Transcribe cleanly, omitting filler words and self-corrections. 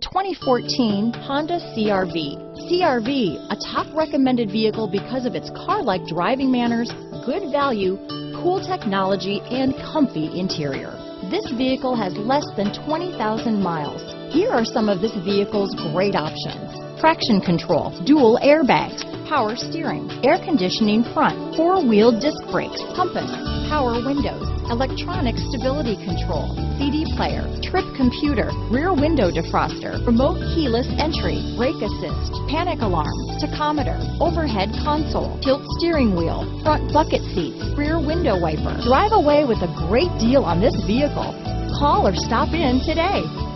2014 Honda CR-V. CR-V, a top recommended vehicle because of its car-like driving manners, good value, cool technology, and comfy interior. This vehicle has less than 20,000 miles. Here are some of this vehicle's great options: traction control, dual airbags, power steering, air conditioning front, four-wheel disc brakes, compass, power windows, electronic stability control, CD player, trip computer, rear window defroster, remote keyless entry, brake assist, panic alarm, tachometer, overhead console, tilt steering wheel, front bucket seats, rear window wiper. Drive away with a great deal on this vehicle. Call or stop in today.